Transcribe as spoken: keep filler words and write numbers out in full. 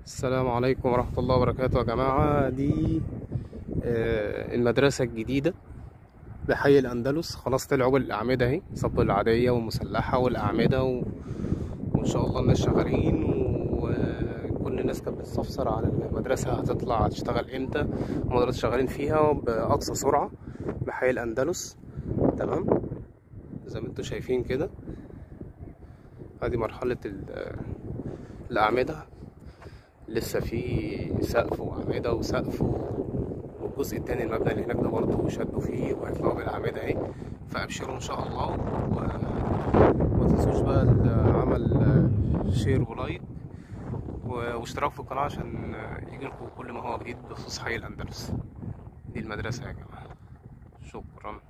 السلام عليكم ورحمة الله وبركاته يا جماعة. دي آه، المدرسة الجديدة بحي الأندلس. خلاص طلعوا بالأعمدة اهي، صب العادية والمسلحة والأعمدة و... وإن شاء الله الناس شغالين، وكل الناس كانت بتستفسر عن المدرسة هتطلع هتشتغل امتى. المدرسة شغالين فيها بأقصى سرعة بحي الأندلس. تمام زي ما انتوا شايفين كده، ادي مرحلة ال- الأعمدة. لسه في سقف وأعمدة وسقف، والجزء التاني المبنى اللي هناك ده برضه شدوا فيه وهيطلعوا بالأعمدة اهي. فأبشروا إن شاء الله، وما تنسوش بقى عمل شير ولايك واشتراك في القناة عشان يجيلكوا كل ما هو جديد بخصوص حي الأندلس. دي المدرسة يا جماعة. شكرا.